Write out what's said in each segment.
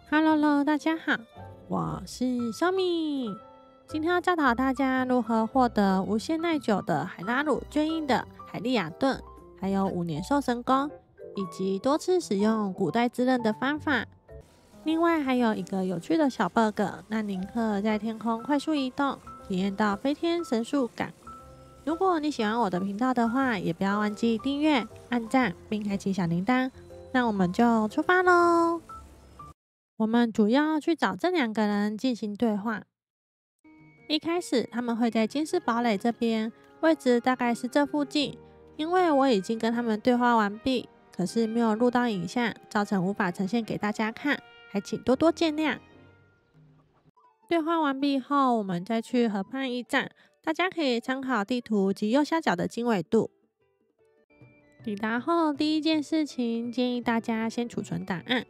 Hello，大家好，我是小米。今天要教导大家如何获得无限耐久的海拉鲁卷印的海利亚盾，还有5年兽神弓，以及多次使用古代之刃的方法。另外还有一个有趣的小 bug， 让您可在天空快速移动，体验到飞天神速感。如果你喜欢我的频道的话，也不要忘记订阅、按赞并开启小铃铛。那我们就出发喽！我们主要去找这2个人进行对话。一开始他们会在金氏堡垒这边，位置大概是这附近。因为我已经跟他们对话完毕，可是没有录到影像，造成无法呈现给大家看，还请多多见谅。对话完毕后，我们再去河畔驿站，大家可以参考地图及右下角的经纬度。抵达后，第一件事情建议大家先储存档案。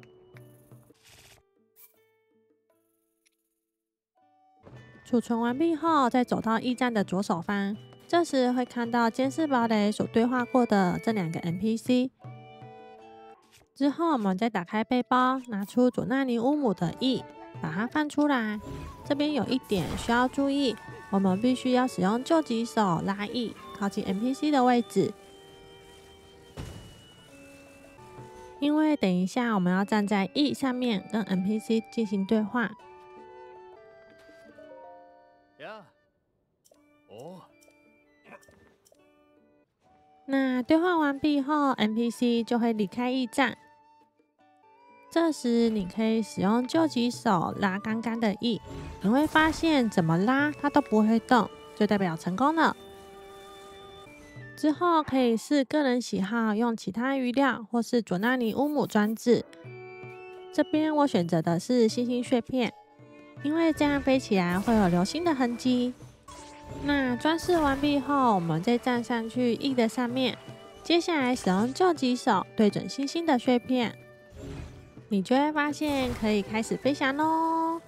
储存完毕后，再走到驿站的左手方，这时会看到监视堡垒所对话过的这2个 NPC。之后，我们再打开背包，拿出佐纳尼乌姆的翼，把它放出来。这边有一点需要注意，我们必须要使用救急手拉翼，靠近 NPC 的位置。因为等一下我们要站在翼上面跟 NPC 进行对话。那对话完毕后 ，NPC 就会离开驿站。这时你可以使用救急手拉刚刚的翼，你会发现怎么拉它都不会动，就代表成功了。之后可以视个人喜好，用其他鱼料或是佐纳尼乌姆装置。这边我选择的是星星碎片，因为这样飞起来会有流星的痕迹。那装饰完毕后，我们再站上去翼的上面，接下来使用救急手对准星星的碎片，你就会发现可以开始飞翔咯。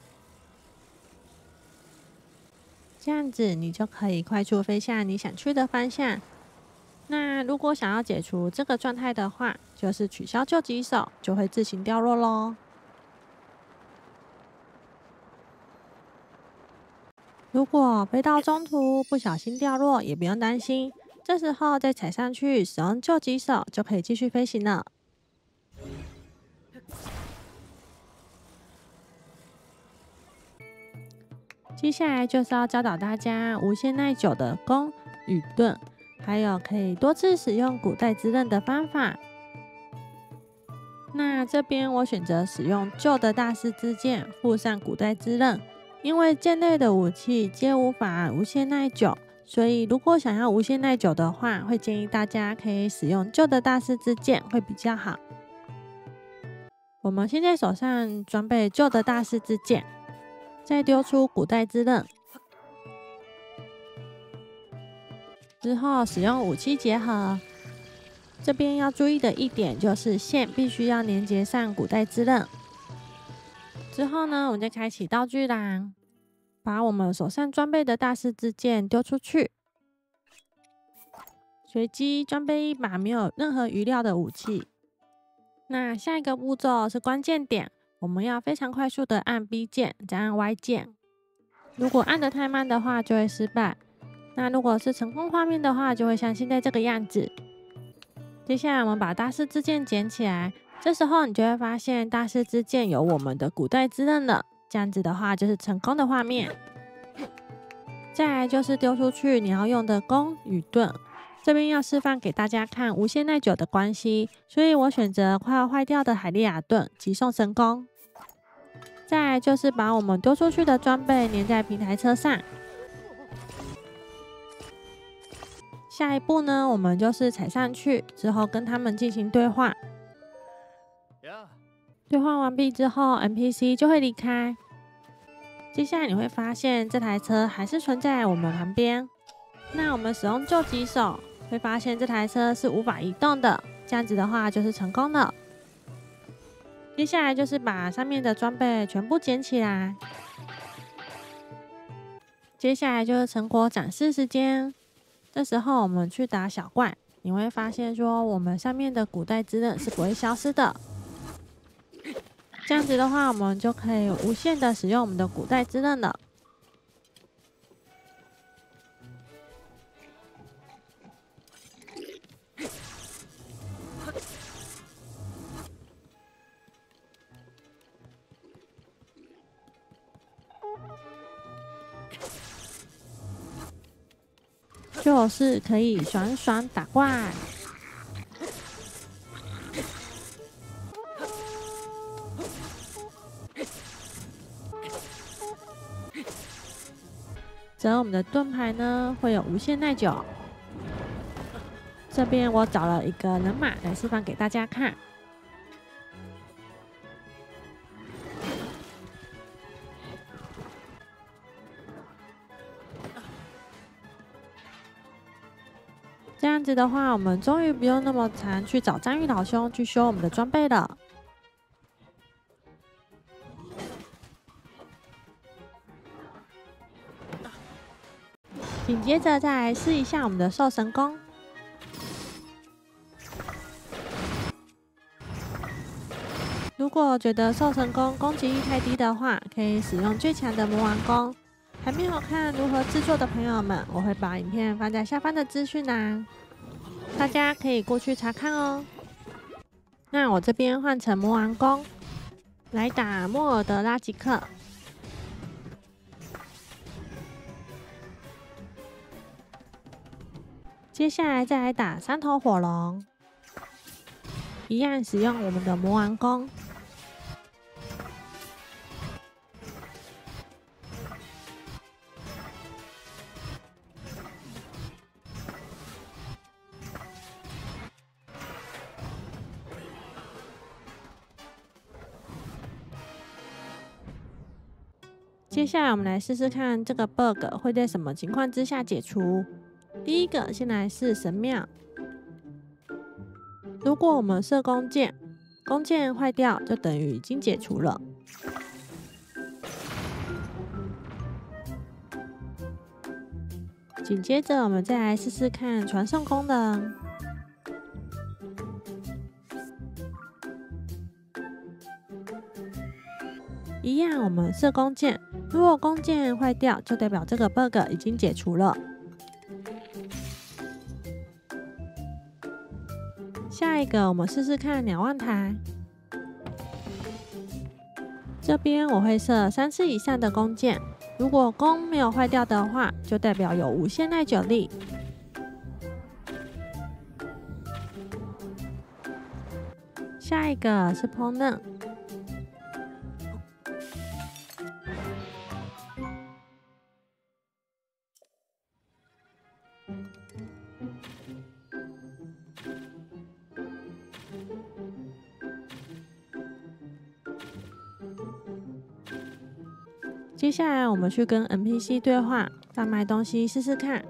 这样子你就可以快速飞向你想去的方向。那如果想要解除这个状态的话，就是取消救急手，就会自行掉落咯。如果飞到中途不小心掉落，也不用担心，这时候再踩上去，使用救急手就可以继续飞行了。接下来就是要教导大家无限耐久的弓与盾，还有可以多次使用古代之刃的方法。那这边我选择使用旧的大师之剑附上古代之刃。因为剑类的武器皆无法无限耐久，所以如果想要无限耐久的话，会建议大家可以使用旧的大师之剑会比较好。我们先在手上装备旧的大师之剑，再丢出古代之刃，之后使用武器结合。这边要注意的一点就是线必须要连接上古代之刃。之后呢，我们就开启道具栏，把我们手上装备的大师之剑丢出去，随机装备一把没有任何余料的武器。那下一个步骤是关键点，我们要非常快速的按 B 键，再按 Y 键。如果按得太慢的话，就会失败。那如果是成功画面的话，就会像现在这个样子。接下来我们把大师之剑捡起来。这时候你就会发现大师之剑有我们的古代之刃了，这样子的话就是成功的画面。再来就是丢出去你要用的弓与盾，这边要示范给大家看无限耐久的关系，所以我选择快要坏掉的海利亚盾及兽神弓。再来就是把我们丢出去的装备粘在平台车上。下一步呢，我们就是踩上去之后跟他们进行对话。对话完毕之后 ，NPC 就会离开。接下来你会发现这台车还是存在我们旁边。那我们使用救急手，会发现这台车是无法移动的，这样子的话就是成功了。接下来就是把上面的装备全部捡起来。接下来就是成果展示时间。这时候我们去打小怪，你会发现说我们上面的古代之刃是不会消失的。 这样子的话，我们就可以无限的使用我们的古代之刃了。就是可以爽爽打怪。则我们的盾牌呢会有无限耐久。这边我找了一个人马来示范给大家看。这样子的话，我们终于不用那么常去找章鱼老兄去修我们的装备了。紧接着再来试一下我们的兽神弓。如果觉得兽神弓攻击力太低的话，可以使用最强的魔王弓。还没有看如何制作的朋友们，我会把影片放在下方的资讯栏，大家可以过去查看哦。那我这边换成魔王弓来打莫尔德拉吉克。接下来再来打三头火龙，一样使用我们的魔王弓。接下来我们来试试看这个 bug 会在什么情况之下解除。第一个，先来试神庙。如果我们射弓箭，弓箭坏掉，就等于已经解除了。紧接着，我们再来试试看传送功能。一样，我们射弓箭，如果弓箭坏掉，就代表这个 bug 已经解除了。下一个，我们试试看鸟望台。这边我会射3次以上的弓箭，如果弓没有坏掉的话，就代表有无限耐久力。下一个是烹饪。接下来我们去跟 NPC 对话，再卖东西试试看。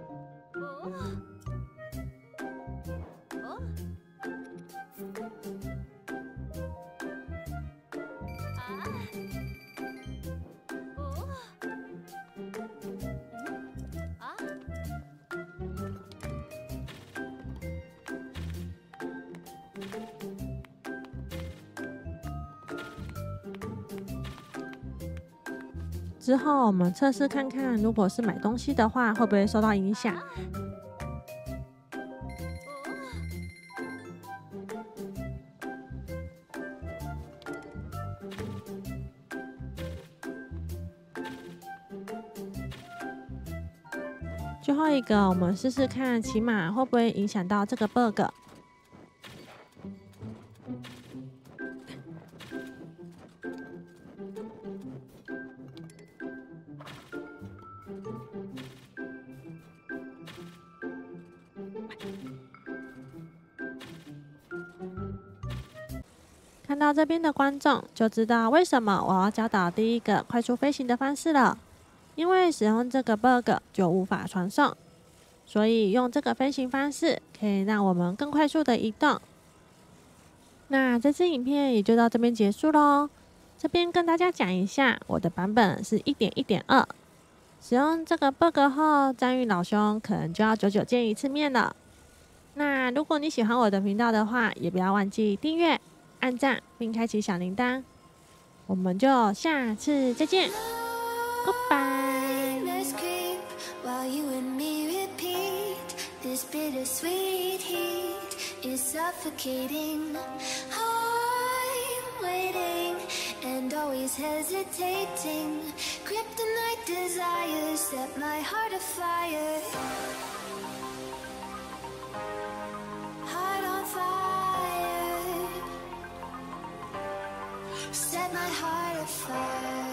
之后我们测试看看，如果是买东西的话，会不会受到影响？最后一个，我们试试看骑马会不会影响到这个 bug。看到这边的观众就知道为什么我要教导第一个快速飞行的方式了。因为使用这个 bug 就无法传送，所以用这个飞行方式可以让我们更快速的移动。那这支影片也就到这边结束咯。这边跟大家讲一下，我的版本是 1.1.2， 使用这个 bug 后，章鱼老兄可能就要久久见一次面了。那如果你喜欢我的频道的话，也不要忘记订阅、按赞并开启小铃铛。 我们就下次再见 ，Goodbye。 While you and me repeat, this bittersweet heat is suffocating. I'm waiting and always hesitating. Kryptonite desires set my heart afire. Heart on fire. Set my heart afire.